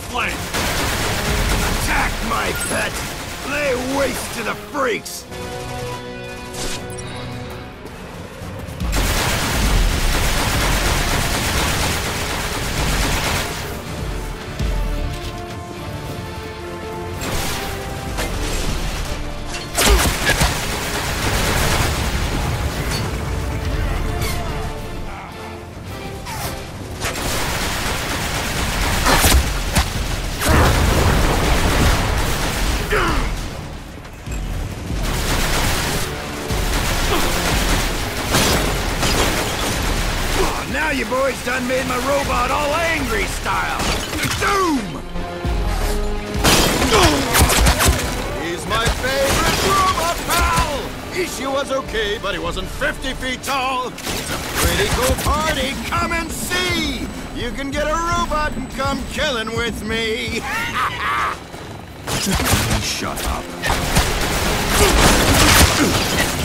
flank! Attack, my pet! Lay waste to the freaks! Now you boys done made my robot all angry style! Doom! He's my favorite robot pal! Ishu was okay, but he wasn't 50 feet tall. It's a pretty cool party, come and see! You can get a robot and come killing with me! Shut up.